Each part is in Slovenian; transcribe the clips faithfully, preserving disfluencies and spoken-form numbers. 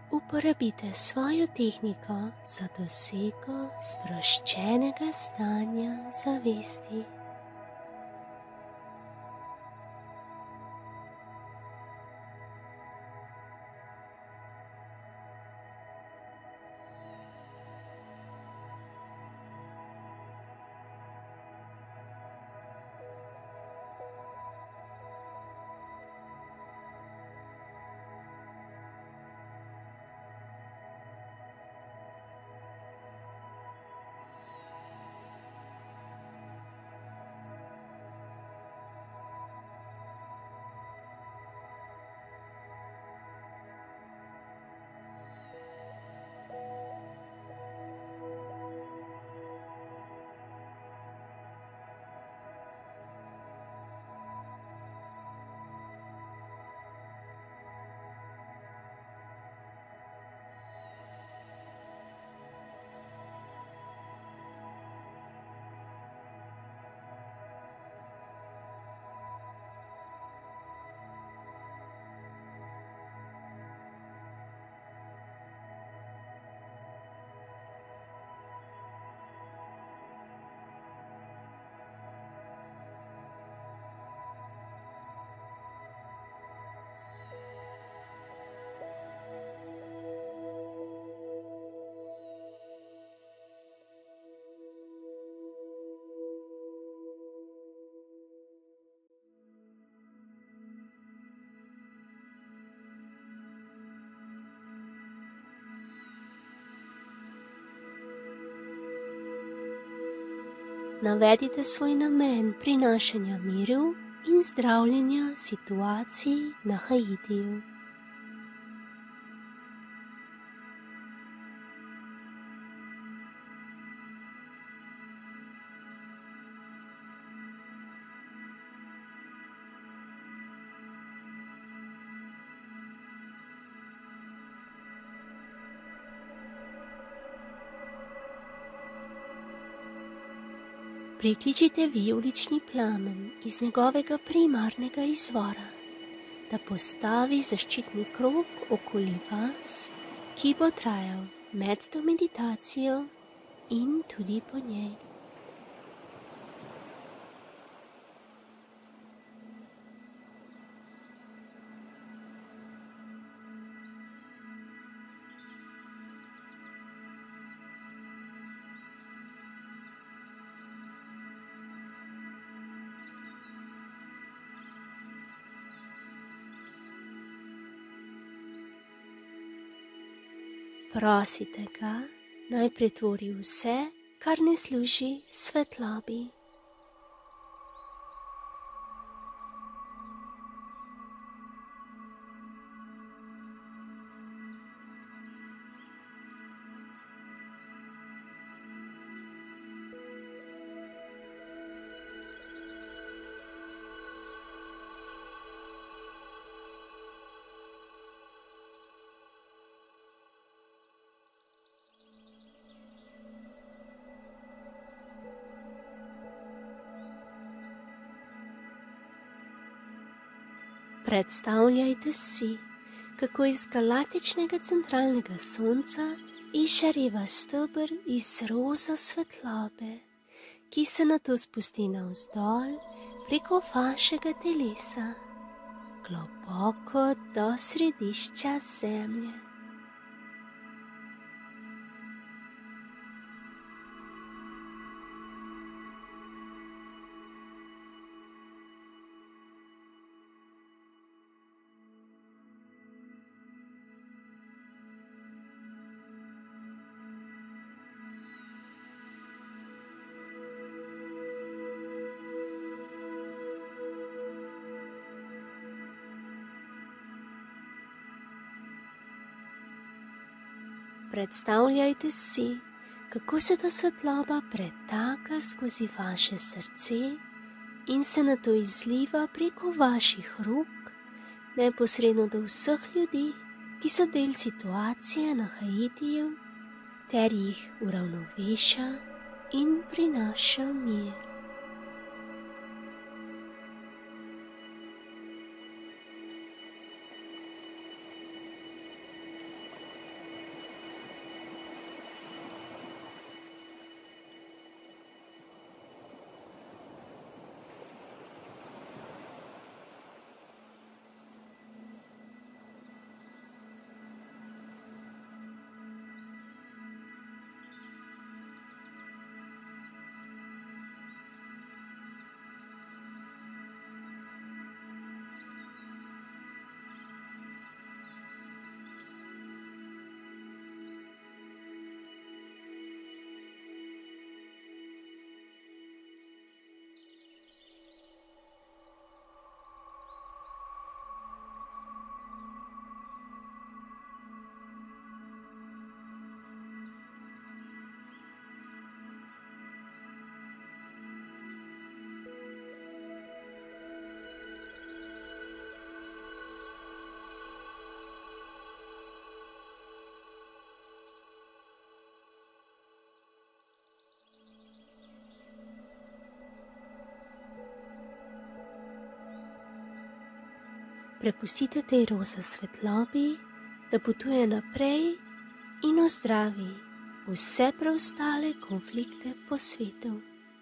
Uporabite svojo tehniko za dosego sproščenega stanja zavesti. Navedite svoj namen prinašanja miru in zdravljenja situacij na Haitiju. Prikličite vijolični plamen iz njegovega primarnega izvora, da postavi zaščitni krog okoli vas, ki bo trajal med to meditacijo in tudi po njej. Prosite ga, naj pretvori vse, kar ne služi svetlobi. Predstavljajte si, kako iz galaktičnega centralnega sonca izžareva steber iz roza svetlobe, ki se nato spusti navzdol preko vašega telesa, globoko do središča Zemlje. Predstavljajte si, kako se ta svetloba pretaka skozi vaše srce in se nato izliva preko vaših rok, neposredno do vseh ljudi, ki so del situacije na Haitiju, ter jih uravnoveša in prinaša mir. Prepustite tej roza svetlobi, da potuje naprej in ozdravi vse preostale konflikte po svetu.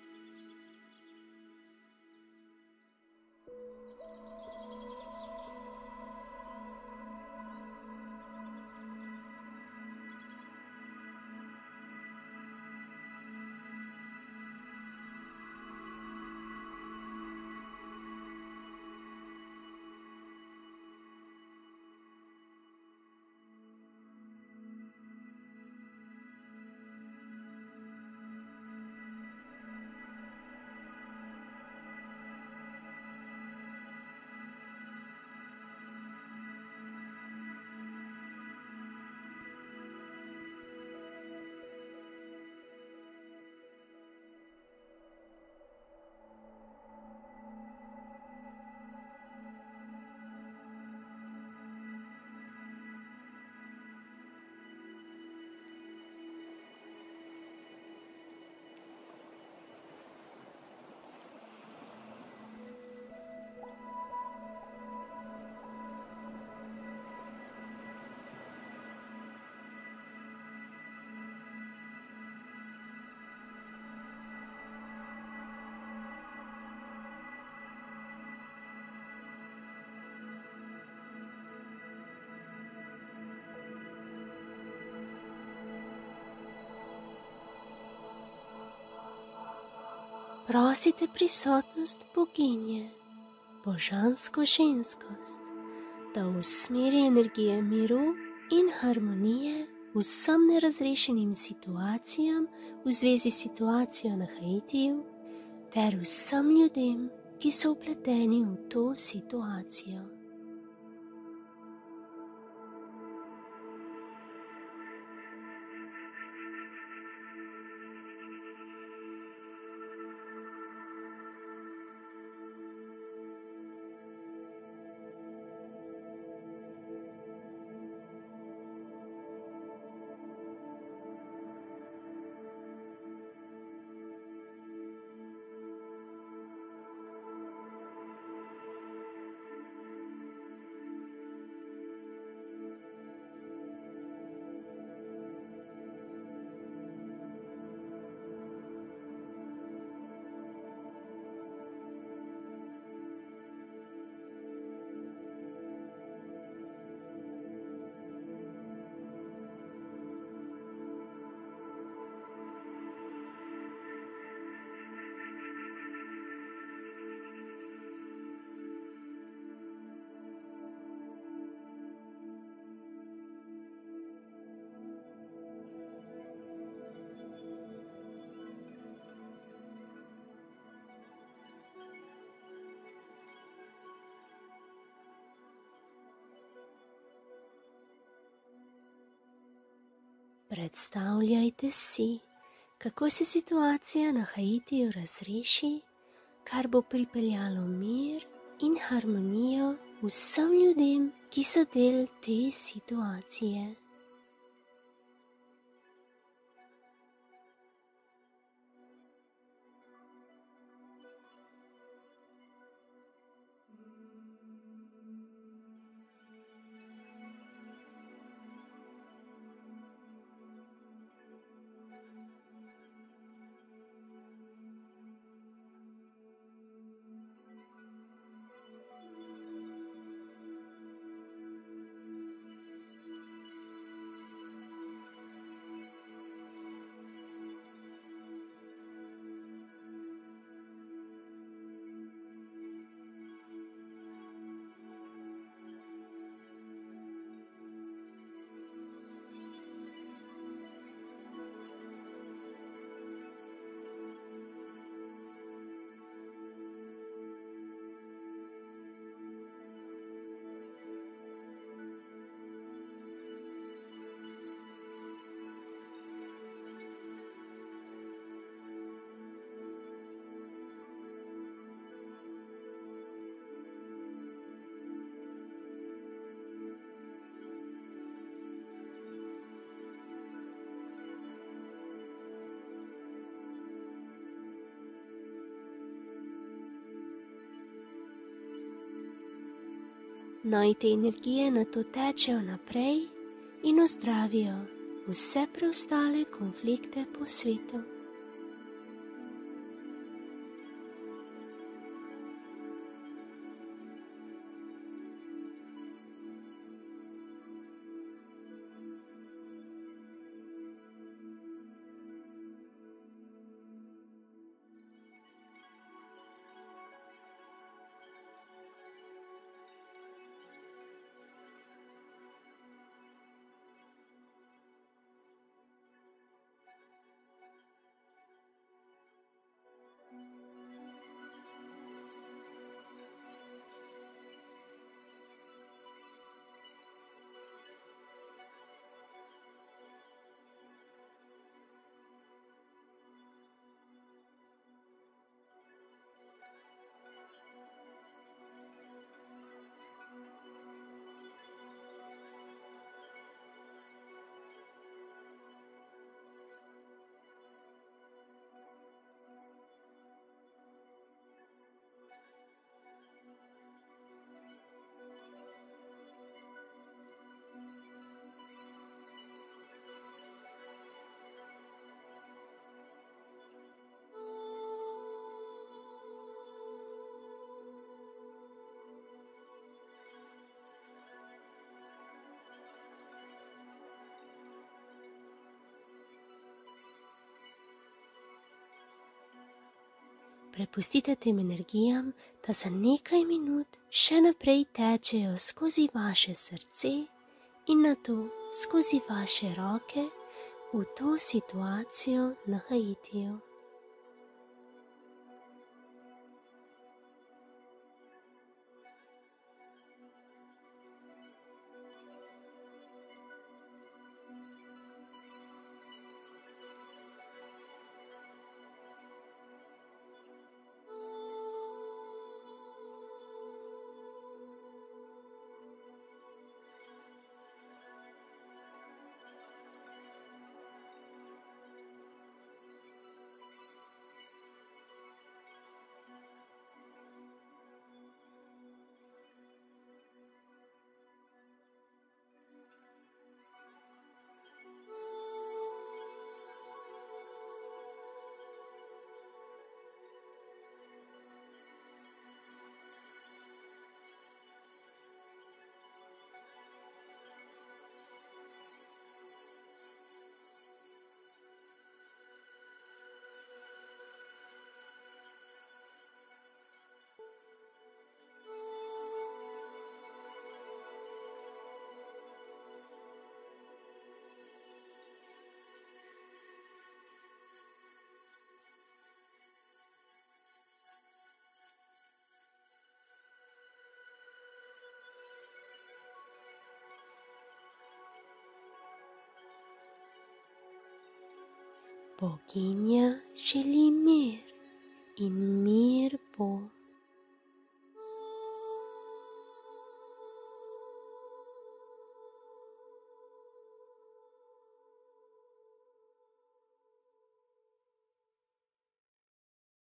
Prosite prisotnost boginje, božansko ženskost, da usmeri energije miru in harmonije vsem nerazrešenim situacijam v zvezi s situacijo na Haitiju ter vsem ljudem, ki so vpleteni v to situacijo. Predstavljajte si, kako se situacija na Haitiju razreši, kar bo pripeljalo mir in harmonijo vsem ljudem, ki so del te situacije. naj te energije nato tečejo naprej in ozdravijo vse preostale konflikte po svetu. Prepustite tem energijam, da za nekaj minut še naprej tečejo skozi vaše srce in nato skozi vaše roke v to situacijo na Haitiju. Boginja želi mir in mir bo.